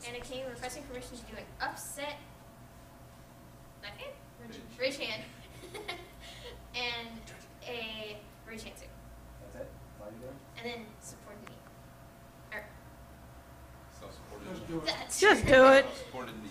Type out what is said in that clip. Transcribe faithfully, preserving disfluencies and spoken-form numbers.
and a king requesting permission to do an upset left hand, rage hand, and a rage hand too. That's it? That's all you do? And then support the knee. Or, Self-supported. Just do it. that's Just do it. Self-supported knee.